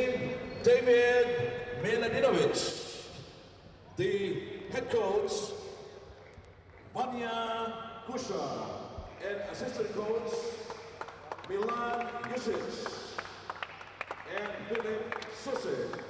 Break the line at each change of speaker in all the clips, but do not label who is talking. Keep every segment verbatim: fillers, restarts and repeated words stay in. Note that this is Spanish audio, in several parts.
eighteen, David Miladinovich. The head coach, Vanya Kusha, and assistant coach, Milan Jusic and Philip Susic.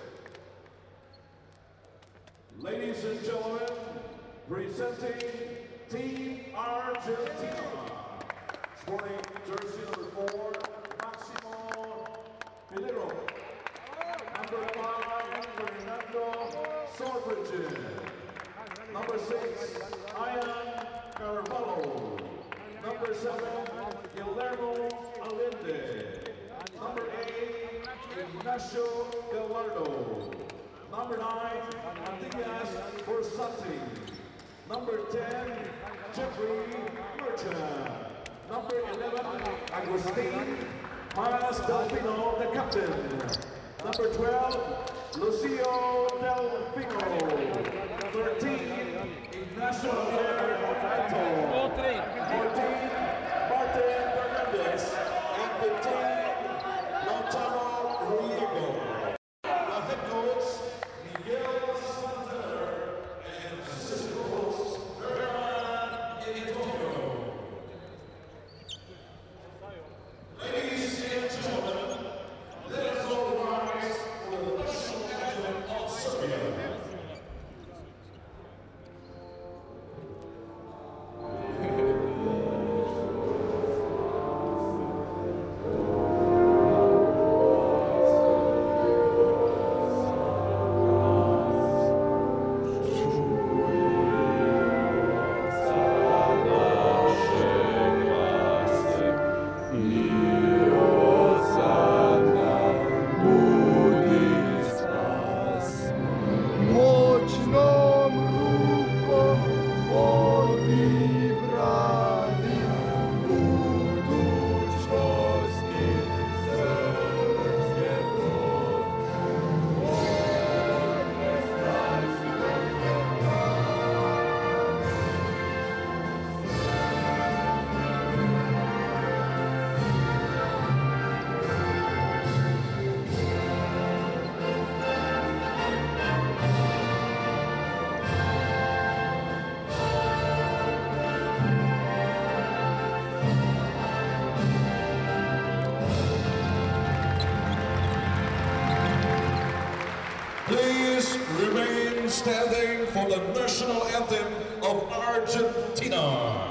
Ladies and gentlemen, presenting Team Argentina. Sporting jersey number four, Maximo Filero. Number five, Fernando Sorbridge. Number six, Ian Carvalho. Number seven, Guillermo Allende. Number eight, Ignacio Gallardo. Number nine, Matias Borsatti. Number ten, Jeffrey Merchant. Number eleven, Agustin Mas Delfino, the captain. Number twelve, Lucio Delfino. thirteen, Ignacio Alberto. fourteen, Martin Fernandez. And fifteen, Lautaro Riego. The head coach, Miguel Santander, and assistant coach, Herman Antonio. Ladies and gentlemen, let us all rise for the national anthem of Serbia. Please remain standing for the national anthem of Argentina.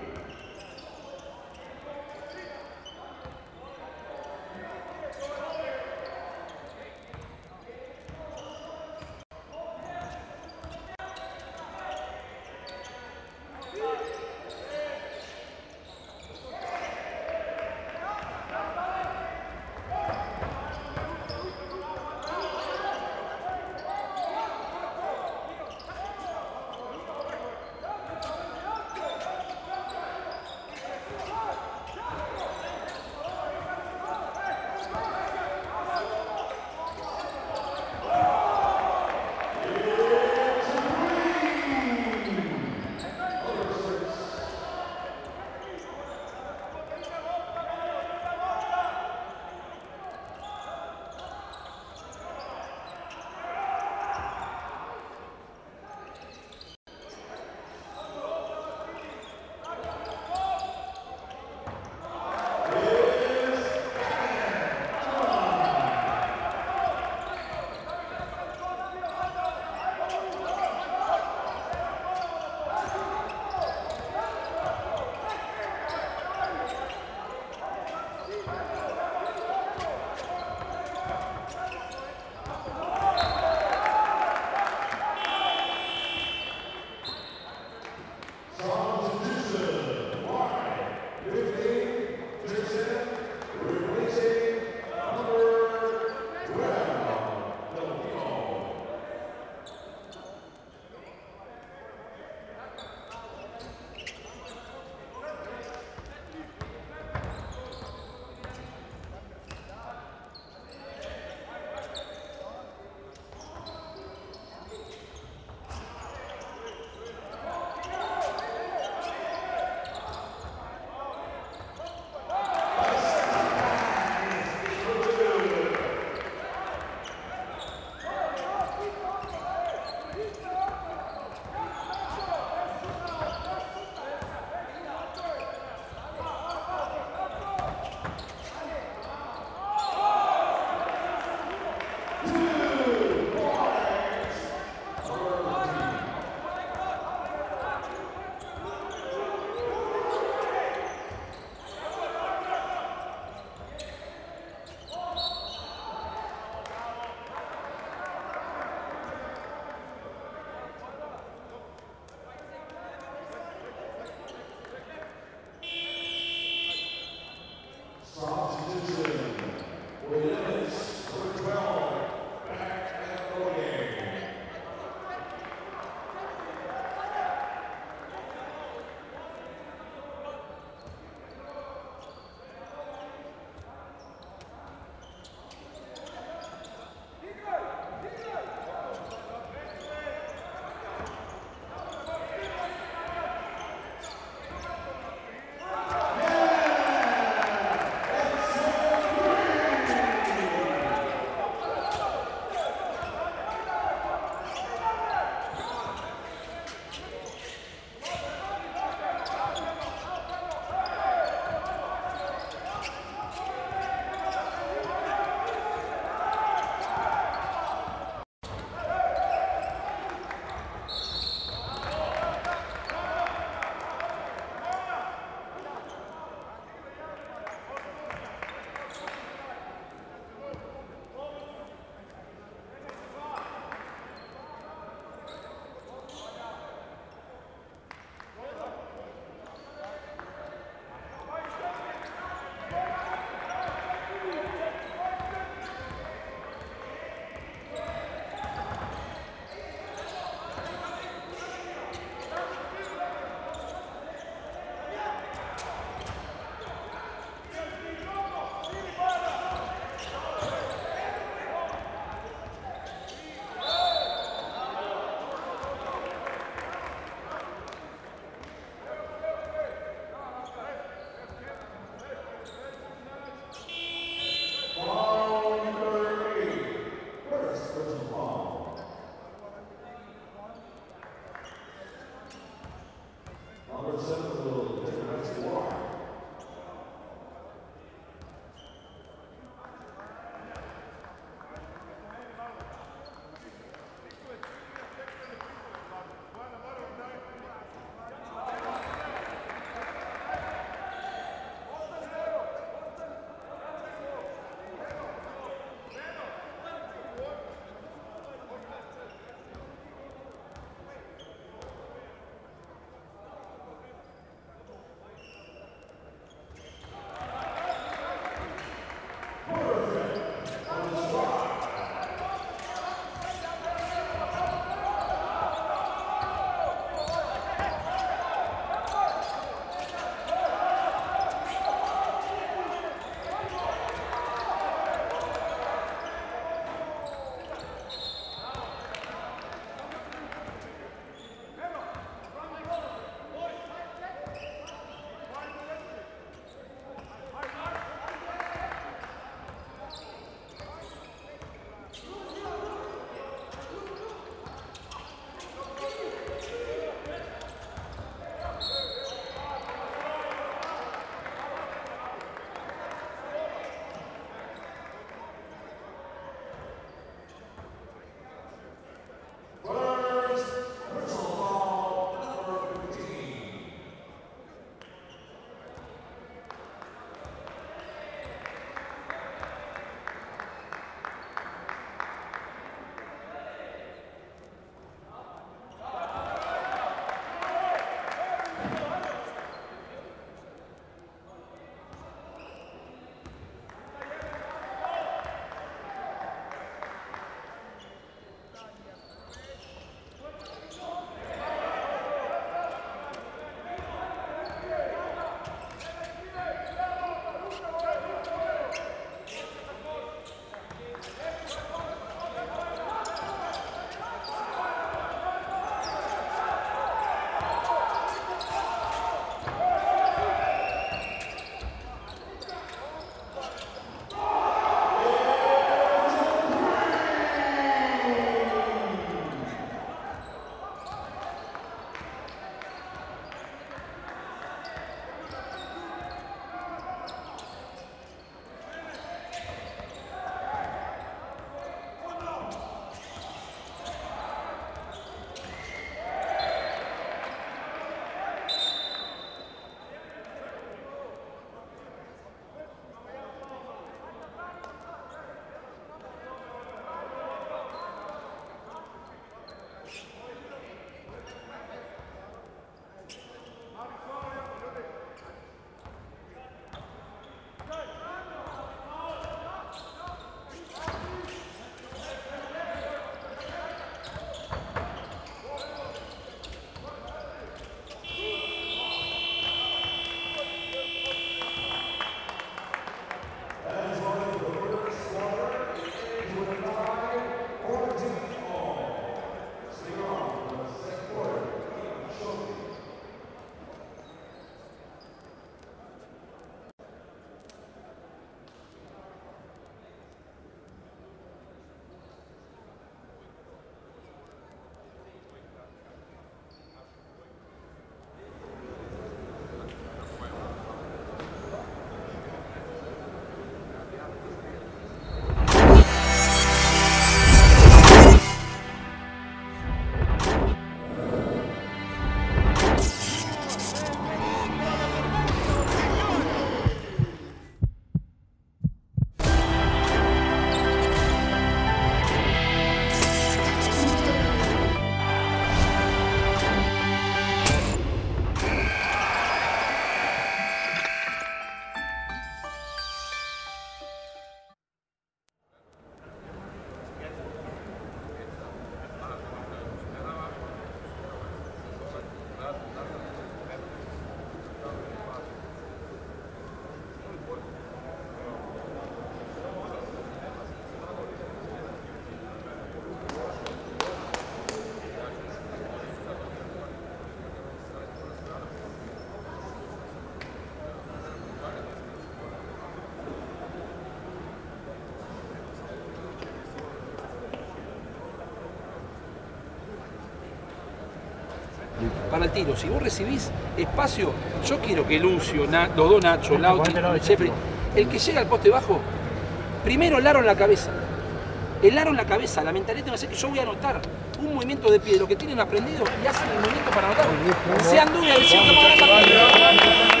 para el tiro. Si vos recibís espacio, yo quiero que Lucio, Na, los dos Nacho, Lauti, Jeffrey, el que llega al poste bajo, primero el aro en la cabeza. El aro en la cabeza, la mentalidad tiene que ser que yo voy a anotar un movimiento de pie, lo que tienen aprendido y hacen el movimiento para anotar. Sean dudas de cierto modo.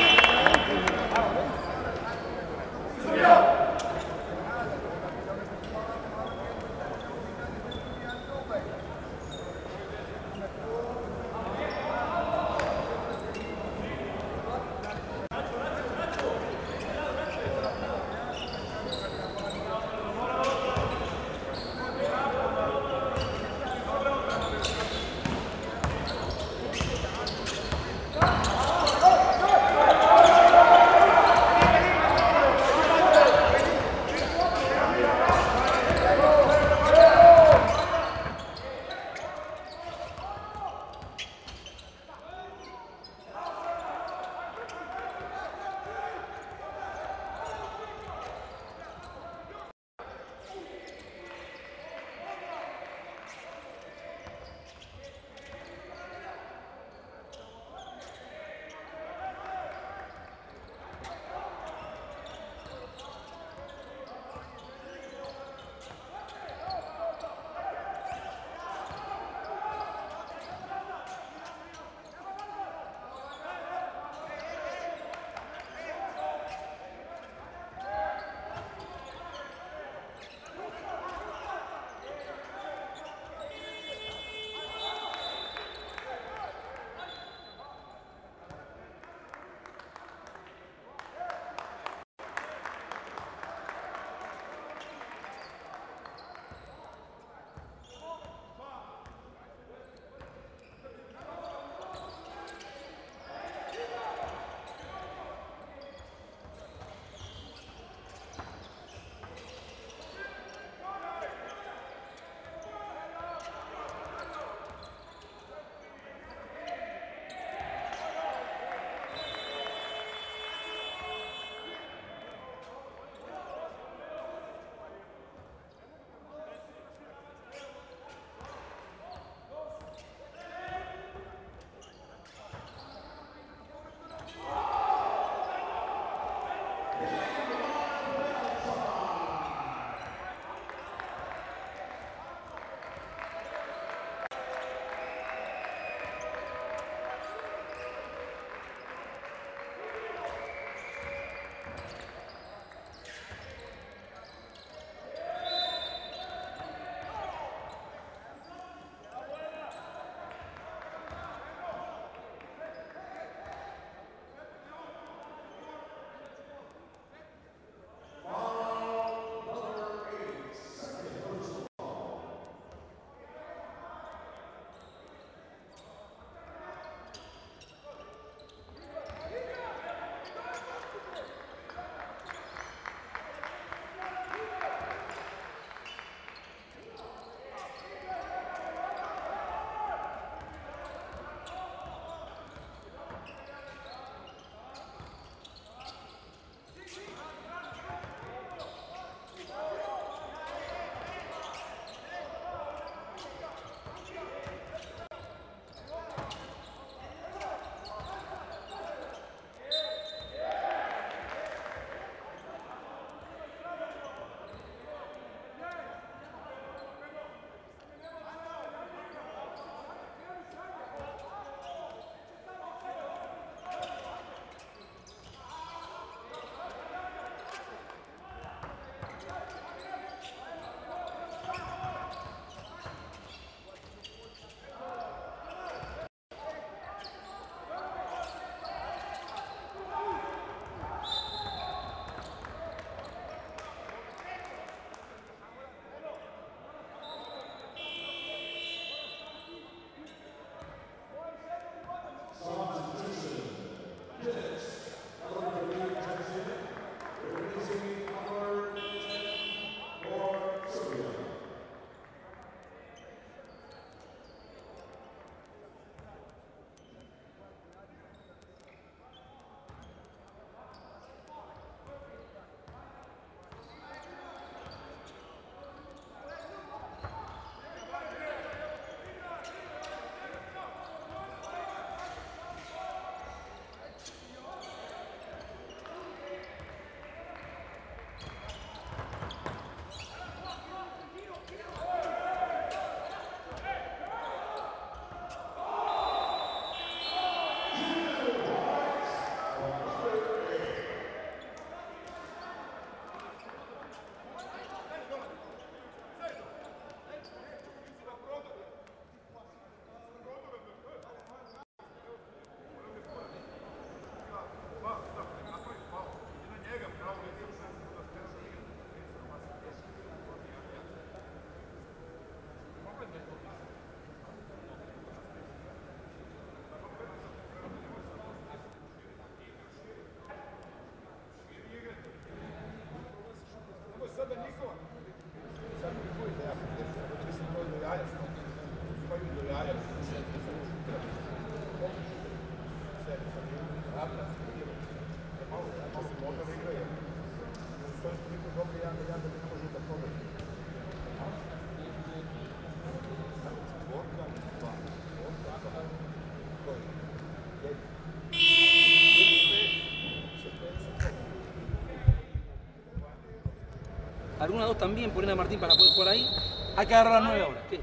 Alguna dos también, ponen a Martín para poder jugar ahí. Hay que agarrar las nueve ahora. ¿Qué?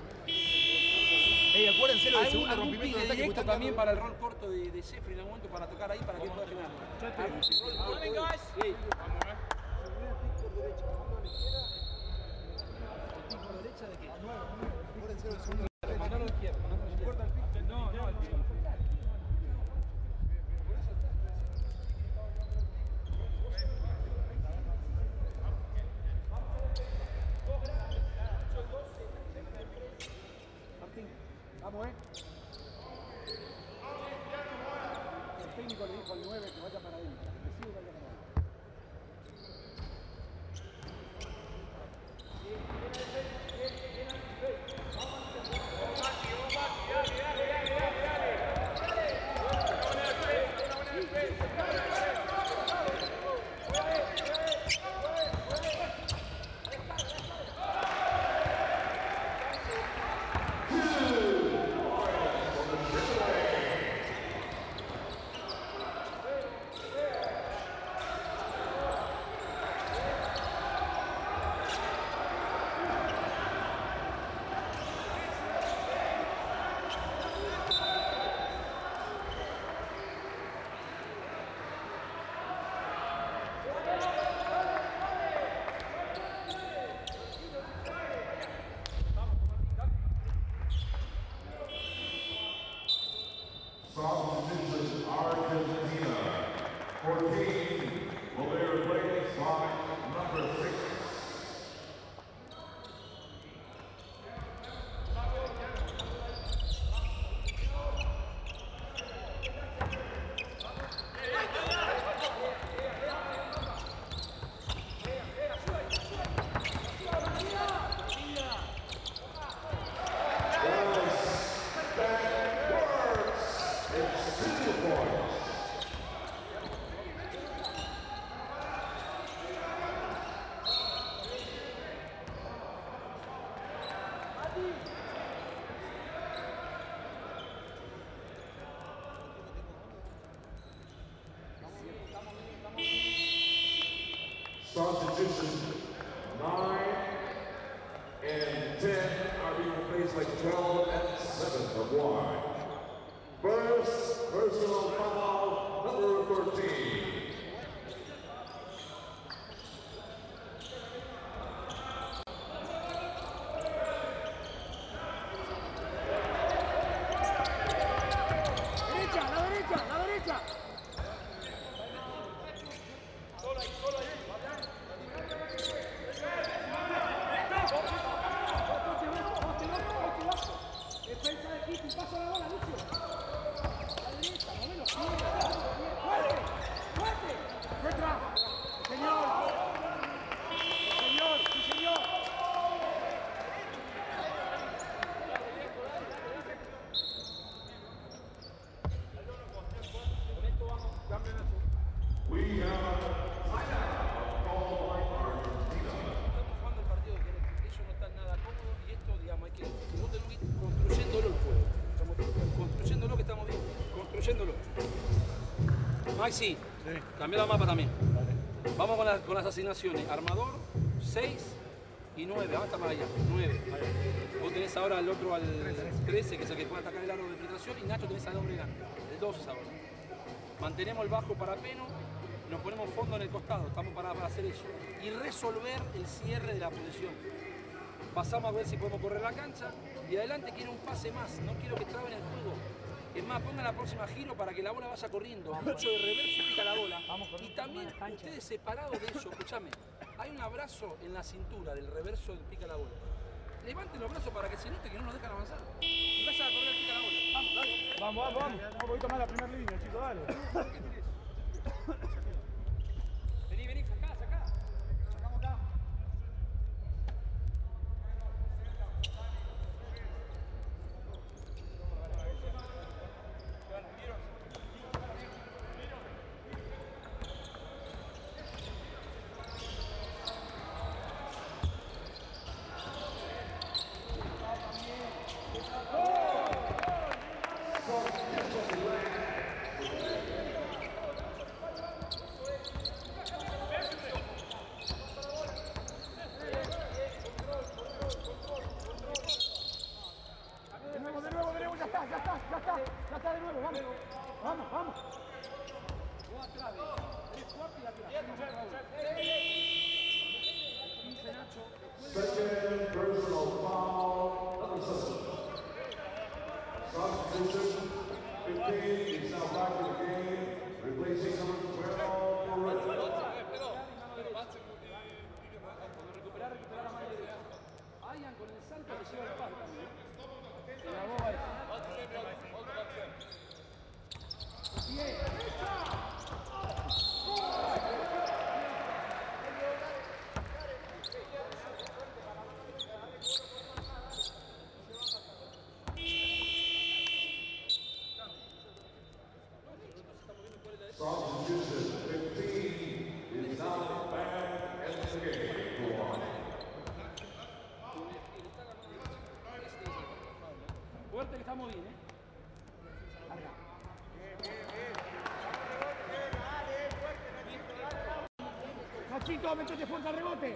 Ey, acuérdense lo del
Hay
segundo
algún
rompimiento
pique
de ataque.
directo también para el rol corto de, de Jeffrey en algún momento para tocar ahí para que pueda generar. Algún rol corto de- Sí. ¿Por derecha de qué?
Acuérdense lo del segundo.
Mandarlo a la izquierda. Corta el pique. No, no, el pique.
Vamos, eh. El técnico le dijo al nueve que vaya para adentro. Que sí, vaya para adentro.
Substitution Argentina. fourteen, will be replaced by number six. Substitution nine and ten are being replaced by twelve and seven of one. First, personal foul, number thirteen.
Derecha, la derecha, la derecha. Defensa de equipo, pasa la bola, Lucio. La derecha, no me lo pierdas. ¡Fuerte! ¡Fuerte! ¡Detrás! ¡Señor! ¡Señor! ¡Sí, señor!
We have a timeout called by Argentina.
Estamos jugando el partido que queremos. Ellos no están nada cómodos y esto, digamos, hay que, vos tenés que ir construyéndolo el juego. Estamos construyéndolo que estamos bien, construyéndolo. Maxi, sí. Cambia la mapa también. Vale. Vamos con, la, con las asignaciones. Armador, seis y nueve. Ahora está más allá, nueve. Vos tenés ahora al otro al trece, que es el que puede atacar el aro de penetración, y Nacho tenés al hombre grande, el doce ahora. Mantenemos el bajo para Peno, nos ponemos fondo en el costado, estamos para, para hacer eso. Y resolver el cierre de la posición. Pasamos a ver si podemos correr la cancha y adelante quiero un pase más, no quiero que traben el juego. Es más, pongan la próxima giro para que la bola vaya corriendo. Mucho de reverso y pica la bola. Y también ustedes separados de eso, escúchame, hay un abrazo en la cintura del reverso del pica la bola. Levanten los brazos para que se note que no nos dejan avanzar. Y vayan a correr el pica la bola. Vamos, dale.
Vamos, vamos, vamos. Un poquito más la primera línea, chicos, dale.
Vení, vení, sacá, sacá.
Sacamos acá.
ends the game. Go on.
Fuerte que estamos bien, ¿eh? Larga.
Nachito, métete fuerte al rebote.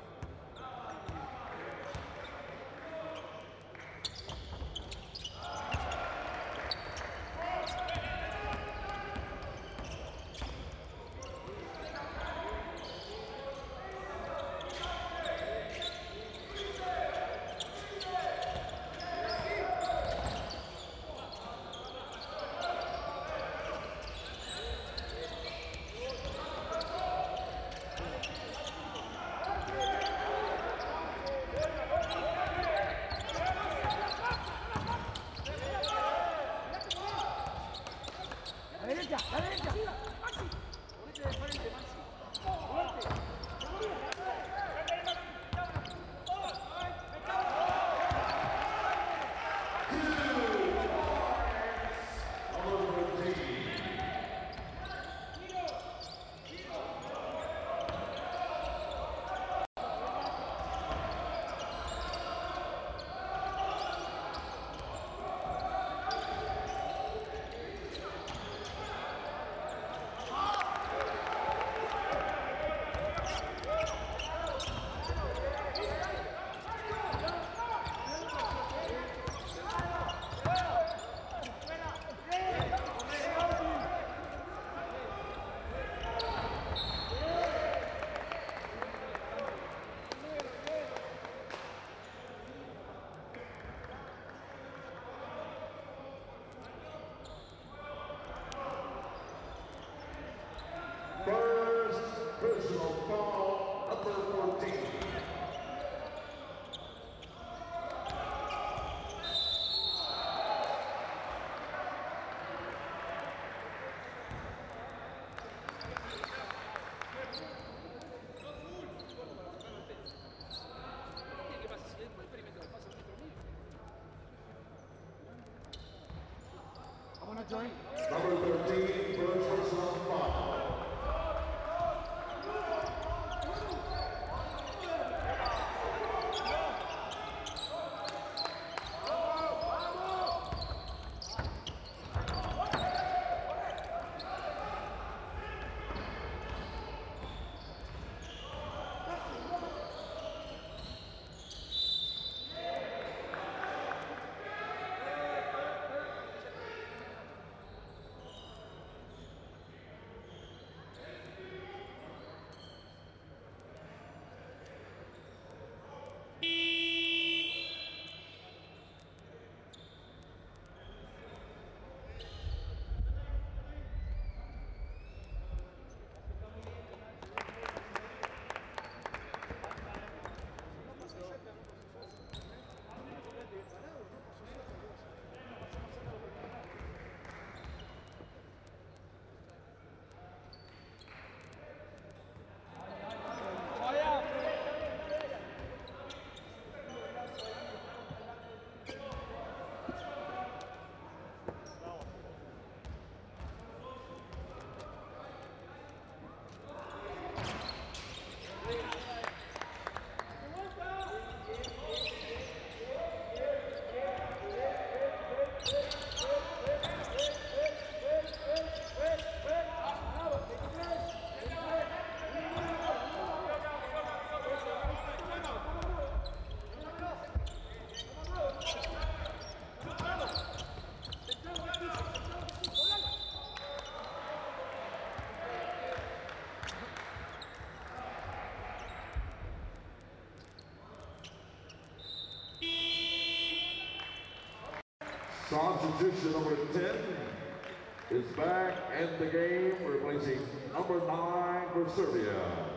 La derecha, la derecha. Maxi. Ponete de frente, Maxi. Fuerte.
First personal foul, number fourteen.
Vamos, Nacho, ahí.
Number thirteen, first personal foul. Substitution number ten is back in the game, replacing number nine for Serbia.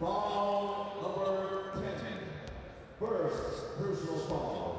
Foul number ten. First personal foul.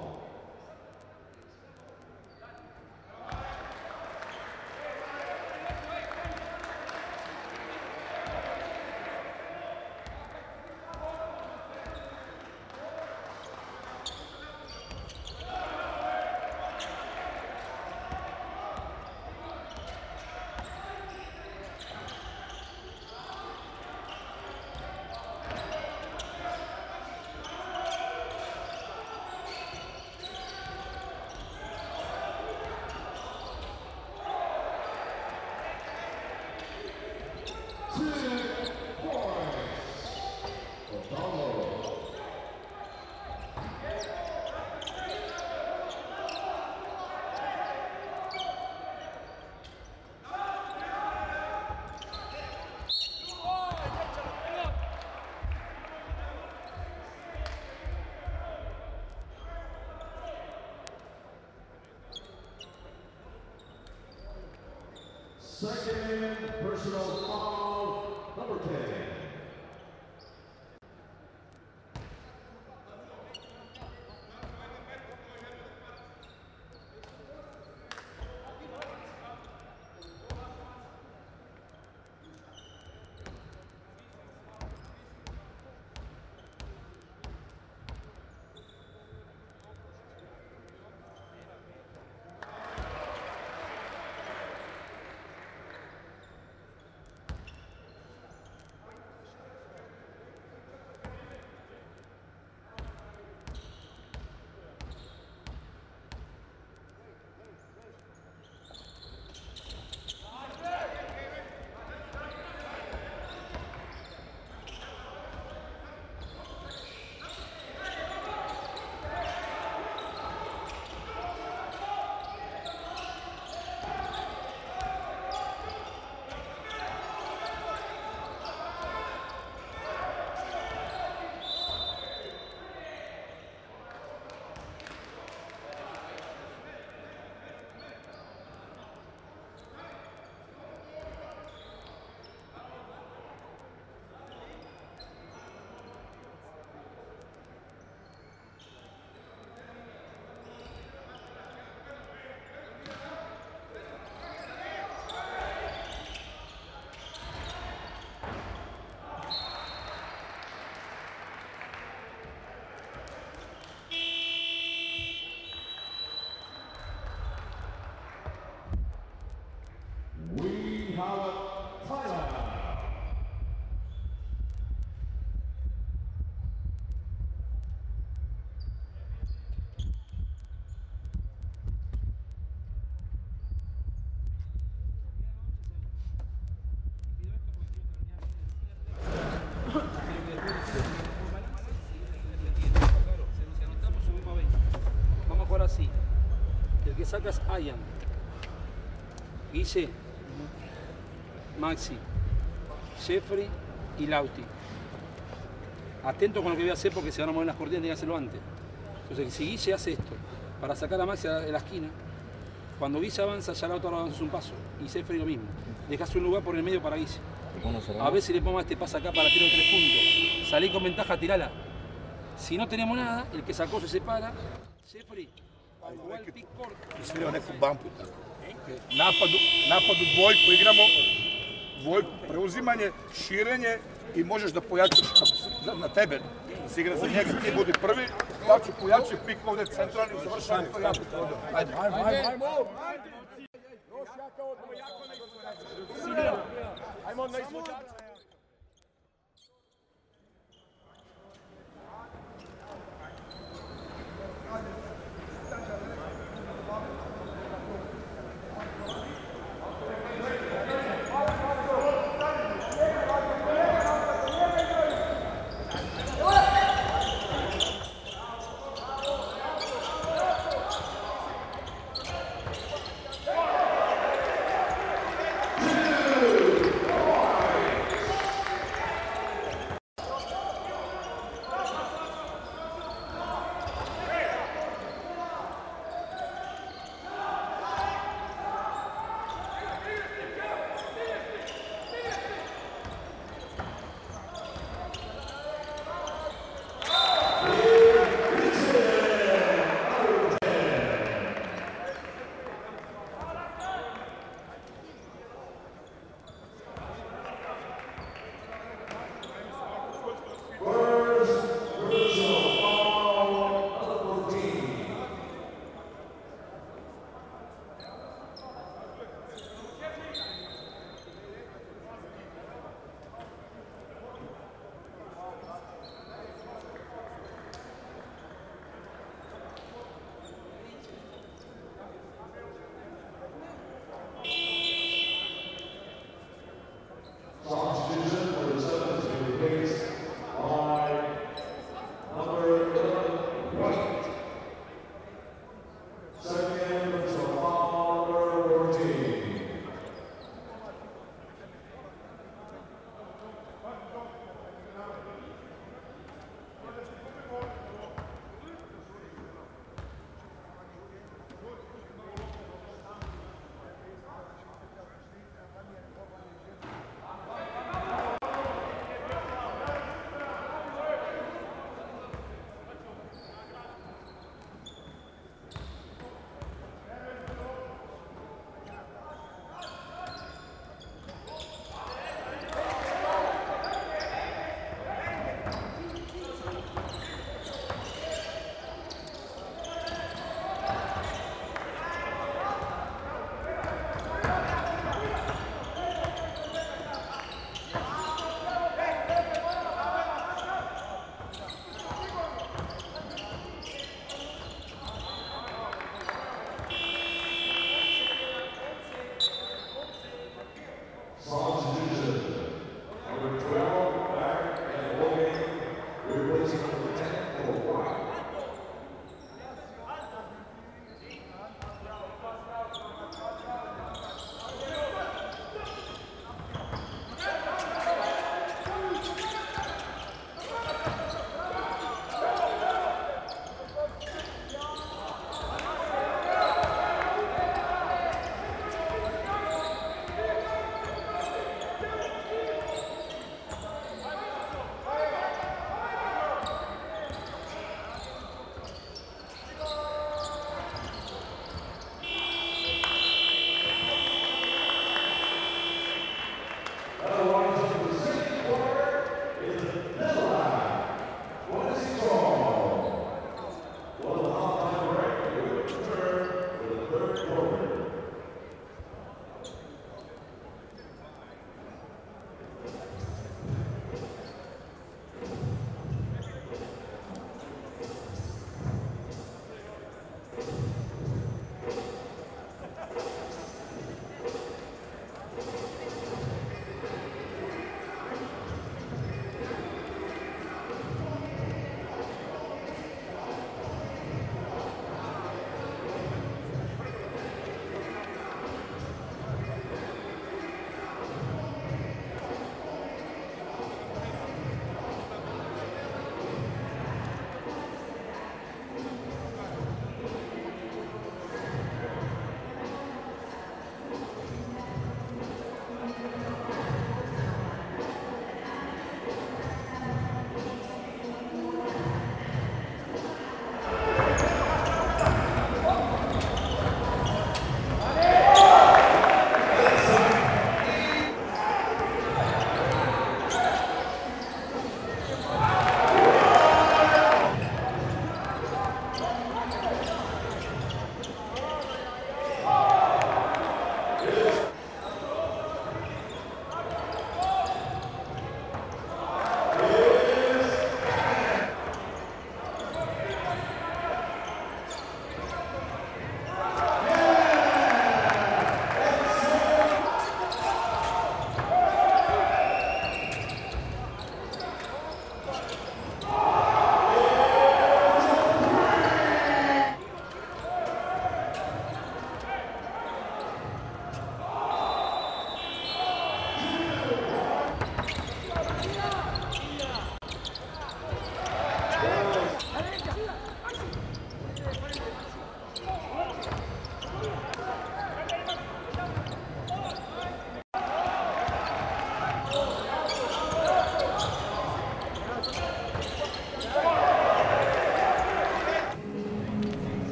Second personal foul, number ten. We have a timeout.
Vamos a jugar así. El que saca es Ian. Guille, Maxi, Jeffrey y Lauti. Atento con lo que voy a hacer porque se van a mover las cortinas, tienen que hacerlo antes. Entonces, si Guille hace esto para sacar a Maxi de la esquina, cuando Guille avanza, ya Lauti avanza un paso. Y Jeffrey lo mismo. Dejas un lugar por el medio para Guille. A ver si le pongo este pase acá para tiro de tres puntos. Salí con ventaja, tirala. Si no tenemos nada, el que sacó se separa. Jeffrey, igual pick corto.
Svirao neku bampu tako. Napadu, napadu dvojku igramo, dvojku preuzimanje, širenje i možeš da pojačaš na tebe. Si igra za njega, ti budi prvi, pa ću pojačati pik ovdje centralni, završavanje to jako trudno. Ajde, ajmo, ajmo, ajmo! Još jaka odmah. Ajmo na izvođača.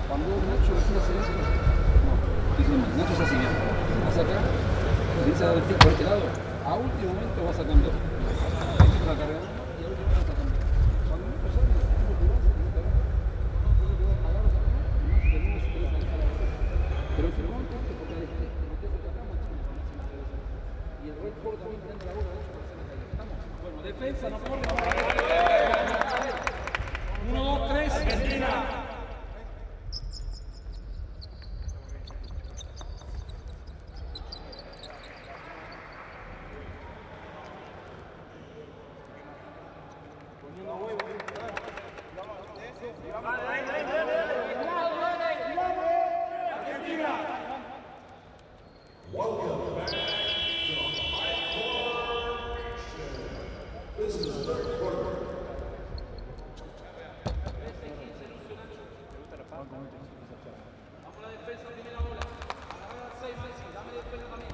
Cuando Nacho recién hace eso, no, Nacho es así, mira, vas acá, empieza a dar el pie por este lado, a último momento vas a cambiar. Vas a cargar y a último momento vas a cambiar. Cuando Nacho sale, tú te vas y no te vas. Tú te vas, agarras acá y Nacho termina su pelota a la derecha. Pero el firmón corte porque al este, te metes por acá, Machina, con la semana de veces. Y el red corte también prende la bola de eso para hacer la caída. ¿Estamos? Bueno, defensa, no corre. Uno, dos, tres, Argentina.
Welcome back to the high-score action. This is the third quarter.
Vamos a la defensa, primera bola. Agarra seis, Messi, dame defensa también.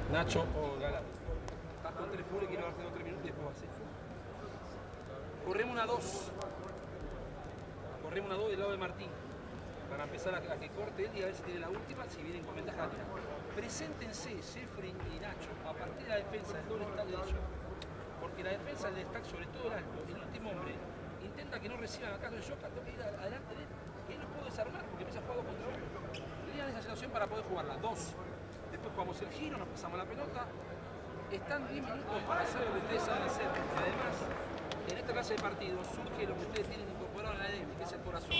Nacho o Galán. Estás con tres fuera y quiero darte dos tres minutos y después va a ser. Corremos una dos. Corremos una dos del lado de Martín. Para empezar a, a que corte él y a ver si tiene la última, si vienen con ventaja. Preséntense, Sefrin y Nacho, a partir de la defensa del doble stack de ellos. Porque la defensa del stack, sobre todo el alto, el último hombre, intenta que no reciban acá de shock, tengo que ir adelante de él, que él los puede desarmar porque empieza a jugar contra uno. Tenían esa situación para poder jugarla. Dos. Después jugamos el giro, nos pasamos la pelota. Están diez minutos para hacer lo que ustedes saben hacer. Además, en esta clase de partidos surge lo que ustedes tienen incorporado en la A D M, que es el corazón.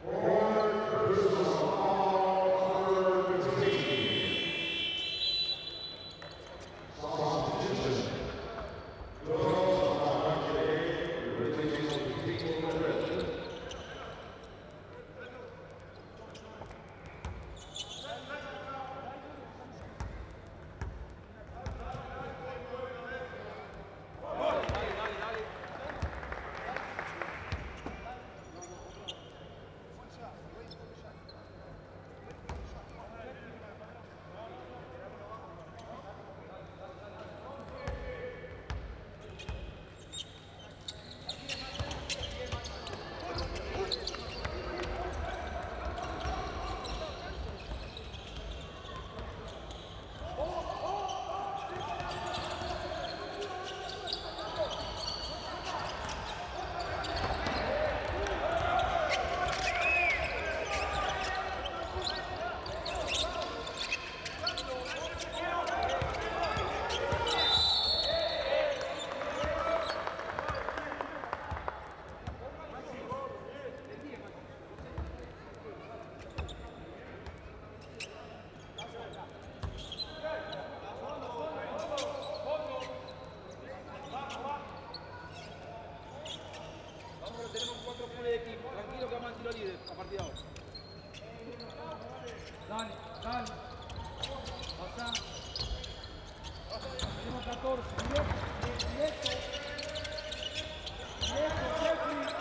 Dale, dale. Pasa. Tenemos catorce. Directo. Directo. Directo, Jeffrey.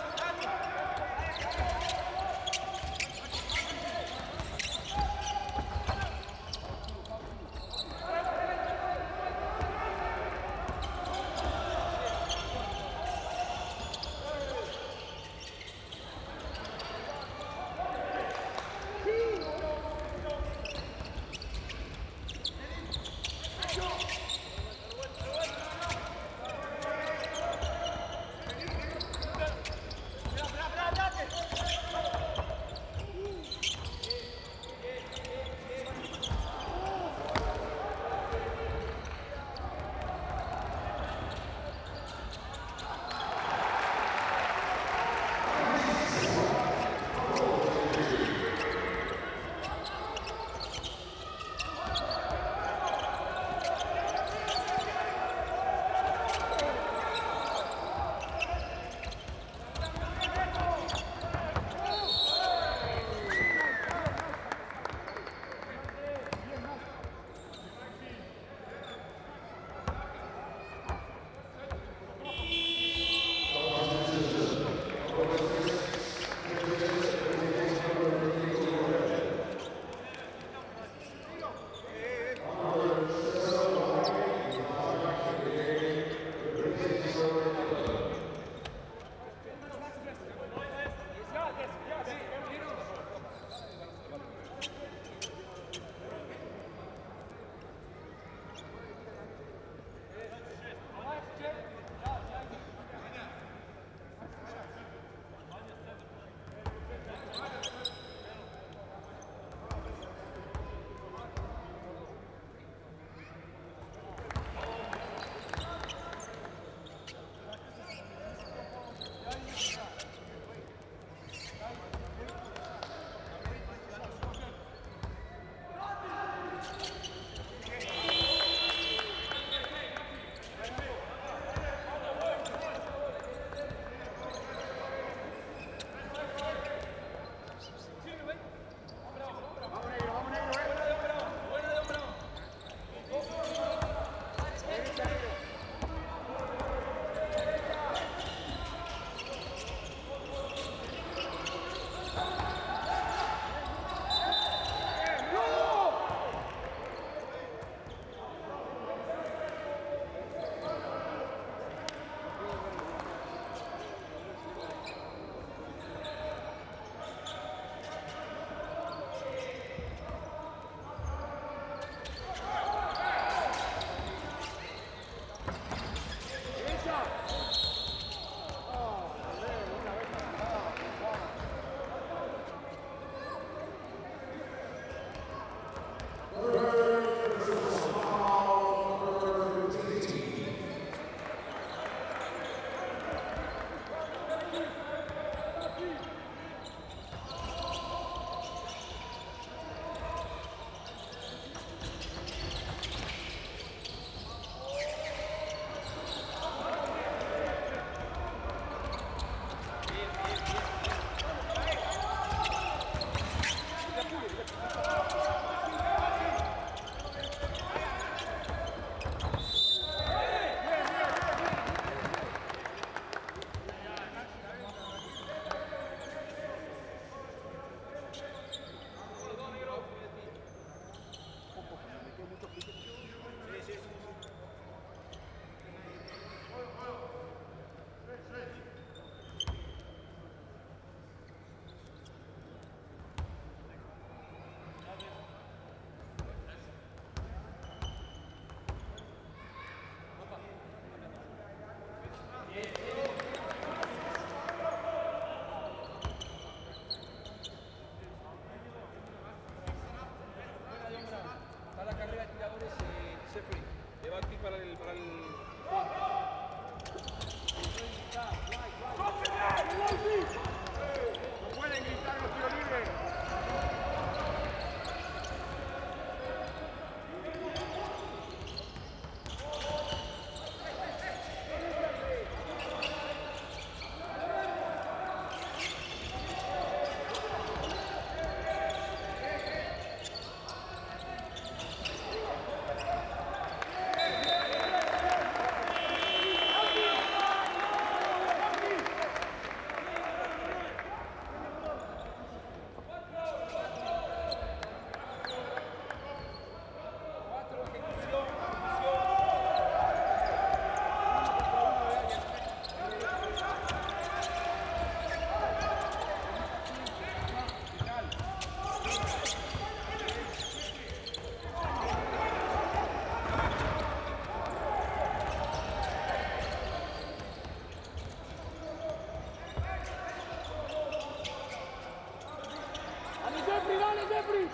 Jeffrey, dale, Jeffrey.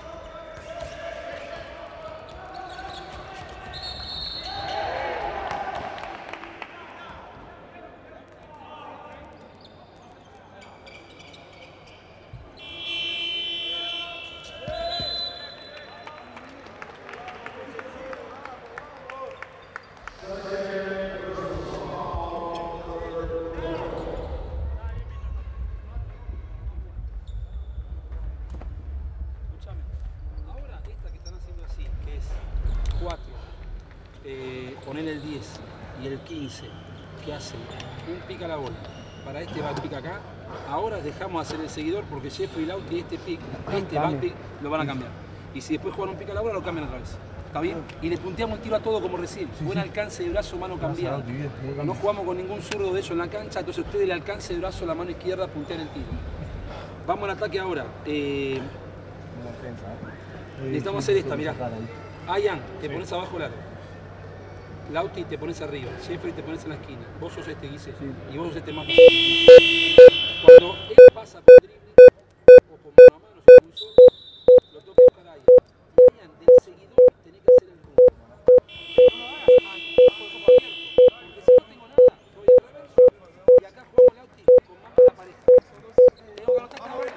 Eh, poner el diez y el quince que hace un pica a la bola, para este back pick acá, ahora dejamos hacer el seguidor porque Jeffrey Lauti este pick, este back pick lo van a cambiar. Y si después juegan un pica a la bola lo cambian otra vez. ¿Está bien? Y le punteamos el tiro a todo como recién. Buen alcance de brazo, mano cambiada. No jugamos con ningún zurdo de eso en la cancha, entonces ustedes el alcance de brazo, la mano izquierda, puntean el tiro. Vamos al ataque ahora. Eh, necesitamos hacer esta, mirá. Ayan, te pones abajo largo. Lauti te pones arriba, Jeffrey te pones en la esquina, vos sos este Guise sí. Y vos sos este más. Cuando él pasa con drible o con mano a mano, si con un solo, lo tengo que buscar ahí. Y Ian, del seguidor tenés que hacer el rumbo. No lo hagas con los ojos abiertos, porque si no tengo nada, voy de reverso. Y acá jugamos Lauti con mano a la pareja. Tengo que anotar ahora.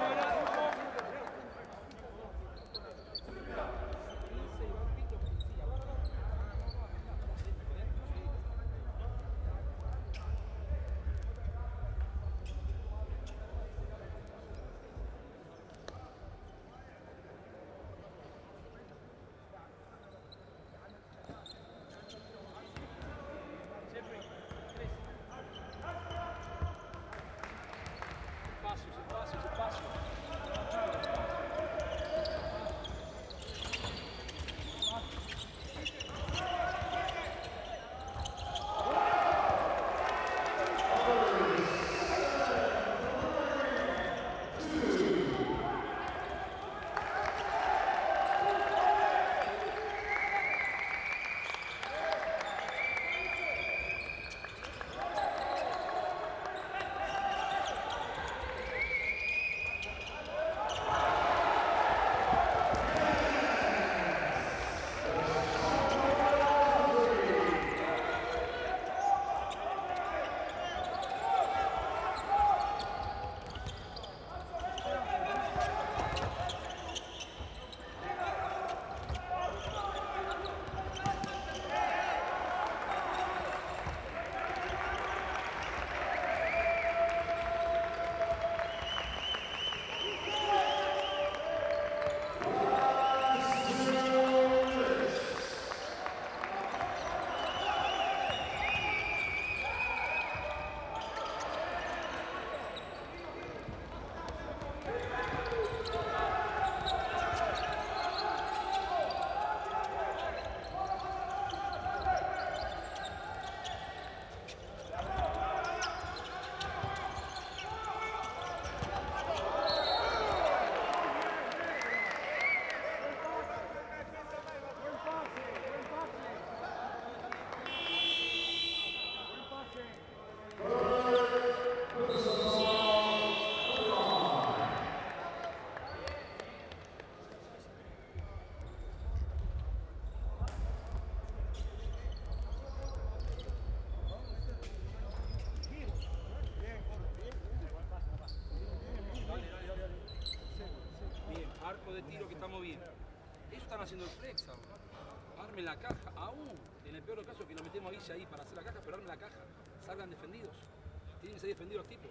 De tiro que estamos bien. Ellos están haciendo el flex ahora. Armen la caja, aún en el peor de los casos que lo metemos a Guille ahí para hacer la caja, pero armen la caja, salgan defendidos. Tienen que ser defendidos los tipos.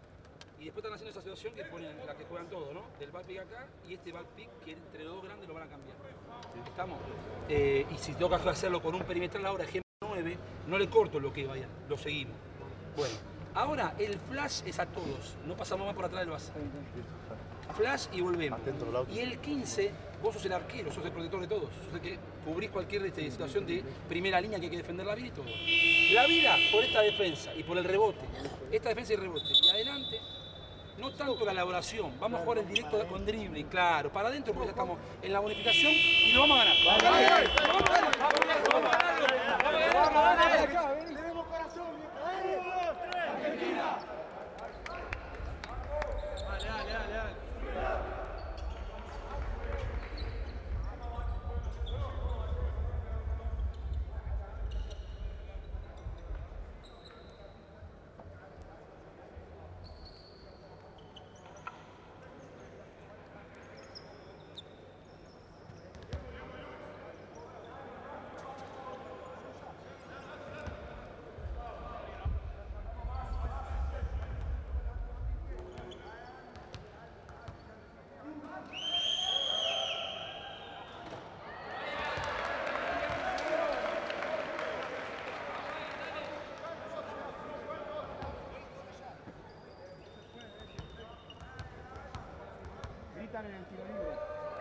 Y después están haciendo esa situación que ponen la que juegan todos, ¿no? Del back pick acá y este back pick que entre los dos grandes lo van a cambiar. ¿Estamos? Eh, y si toca hacerlo con un perimetral ahora, ejemplo nueve, no le corto lo que vayan, lo seguimos. Bueno, ahora el flash es a todos, no pasamos más por atrás del base. Flash y volvemos. Y el quince, vos sos el arquero, sos el protector de todos, sos el que cubrís cualquier este, situación de primera línea que hay que defender la vida y todo. La vida por esta defensa y por el rebote, esta defensa y el rebote. Y adelante, no tanto la elaboración, vamos a jugar en directo con dribbling, claro, para adentro porque ya estamos en la bonificación y lo vamos a ganar. ¡Vamos a ganar! ¡Vamos a ganar! ¡Vamos a ganar! ¡Tenemos corazón! Argentina. Dale, dale, dale, dale.
están en el tiro libre.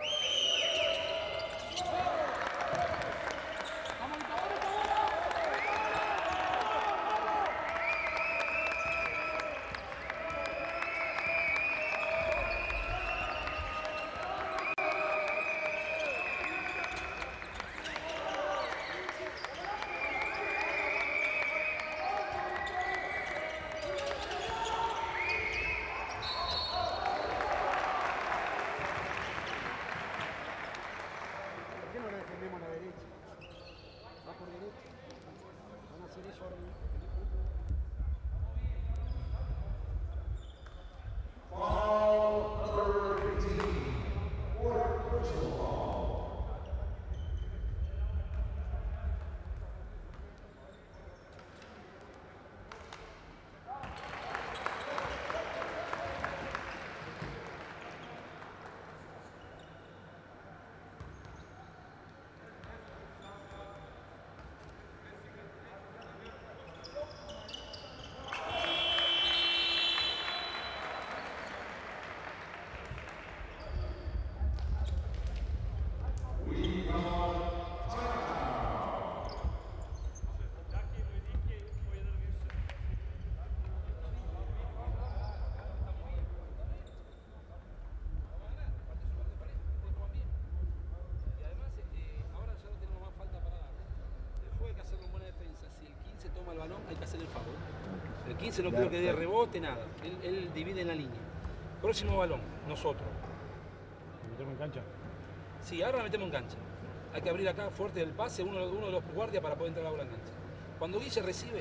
Hay que hacer el favor. El quince no quiero que dé rebote, nada. Él, él divide en la línea. Próximo balón, nosotros.
¿Lo metemos en cancha?
Sí, ahora la metemos en cancha. Hay que abrir acá fuerte el pase, uno, uno de los guardias para poder entrar ahora en cancha. Cuando Guille recibe,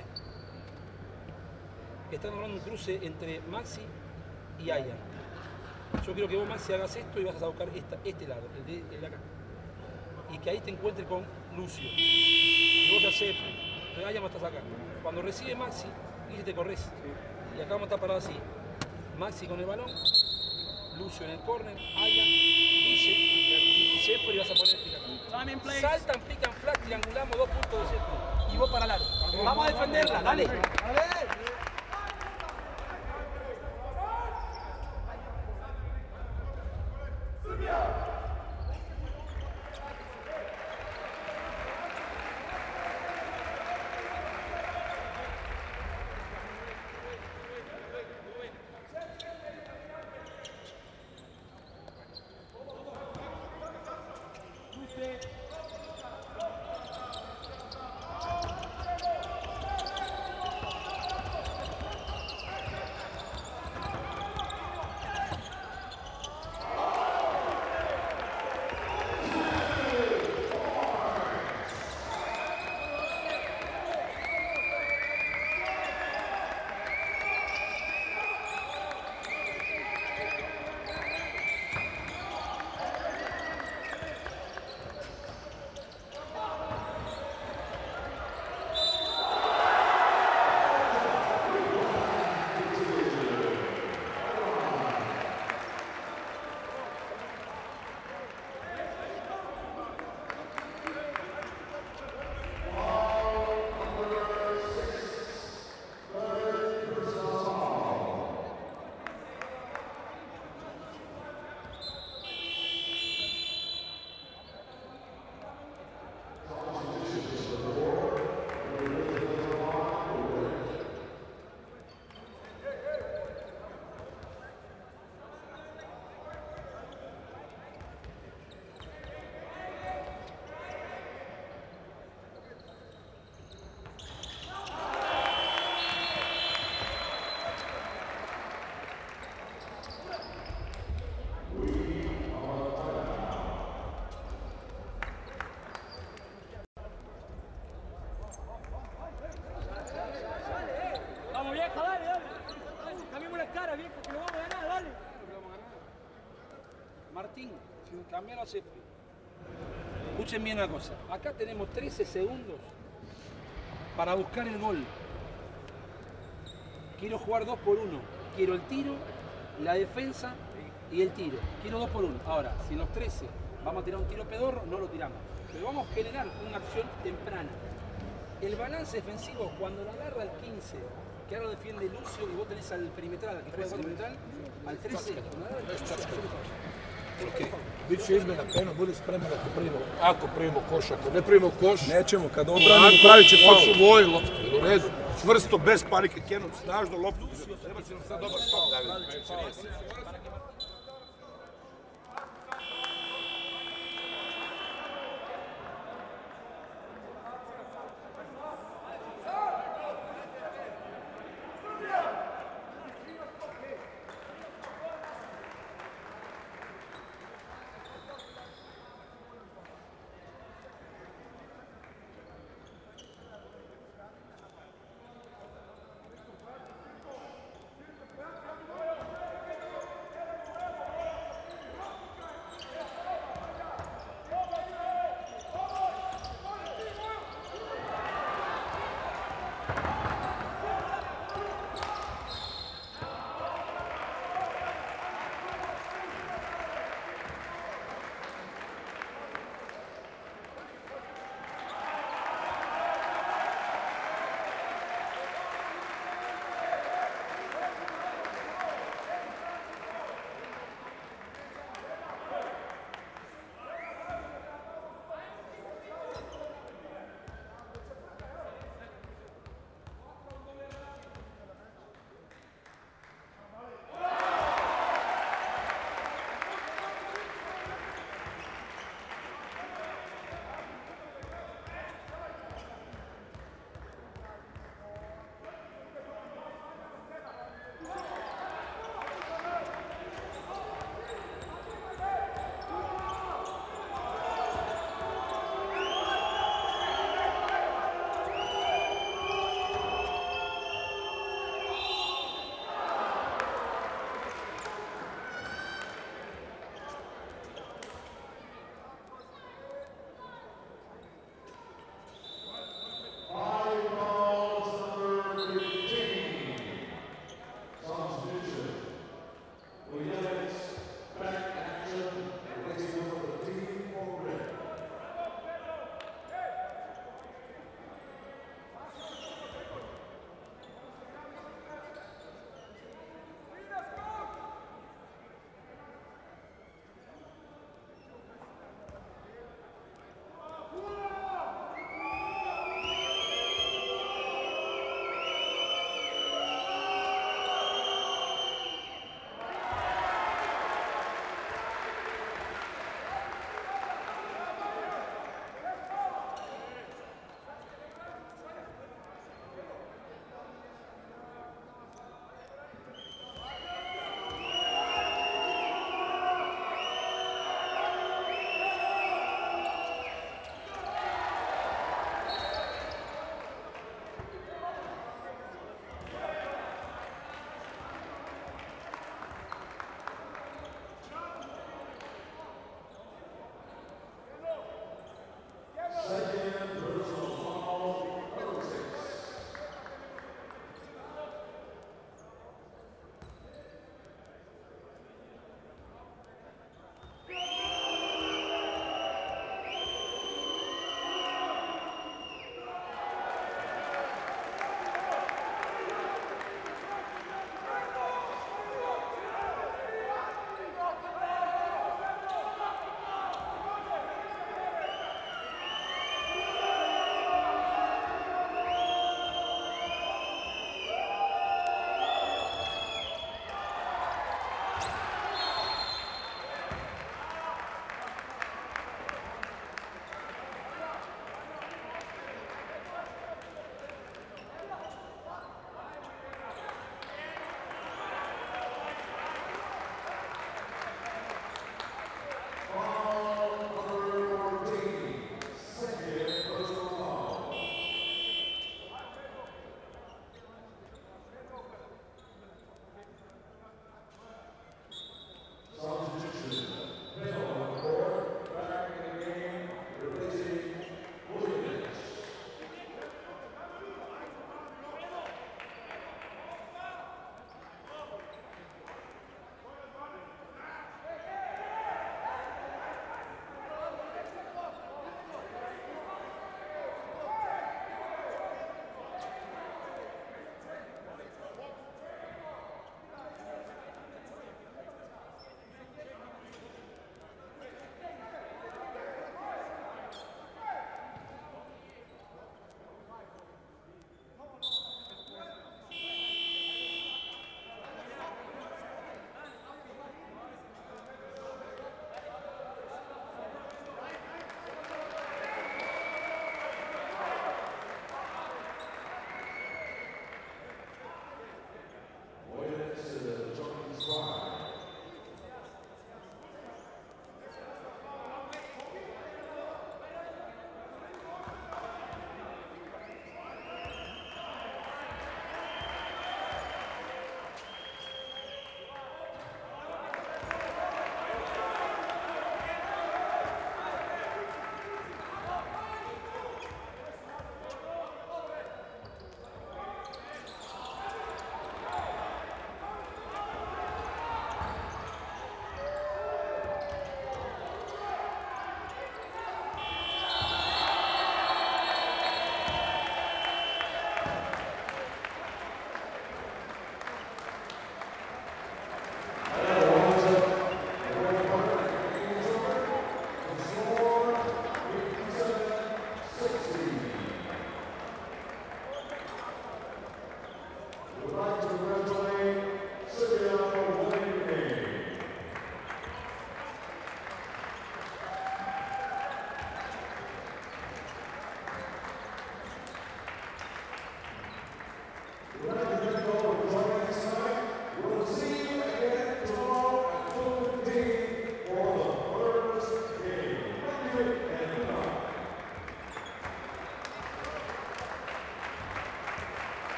están hablando un cruce entre Maxi y Ayan. Yo quiero que vos, Maxi, hagas esto y vas a buscar esta, este lado, el de, el de acá. Y que ahí te encuentres con Lucio. Y vos hacés, pero Ayan no estás acá. Cuando recibe Maxi, Guille te corres. Sí. Y acá vamos a estar parados así. Maxi con el balón, Lucio en el córner, Ayan, Guille y Jeffrey, y vas a poner el pica. Saltan, pican, flat, triangulamos dos puntos de Jeffrey. Y vos para largo. Vamos a defenderla, dale. Dale. Martín, cambialo a Jeffrey. Escuchen bien una cosa. Acá tenemos trece segundos para buscar el gol. Quiero jugar dos por uno. Quiero el tiro, la defensa y el tiro. Quiero dos por uno. Ahora, si en los trece vamos a tirar un tiro pedorro, no lo tiramos. Pero vamos a generar una acción temprana. El balance defensivo, cuando lo agarra el quince, que ahora lo defiende Lucio y vos tenés al perimetral, al que juega el perimetral, al trece,
Okay. Biće izmjena pena, bude spreman ako primimo, ako primimo koš, ako ne primimo koš.
Nećemo, kad obranimo, pravit će
faul.
faul.
Su voji loptu, u redu. Čvrsto, bez panike, Kenom, snažno loptu. Treba će nam sad dobar skok, David.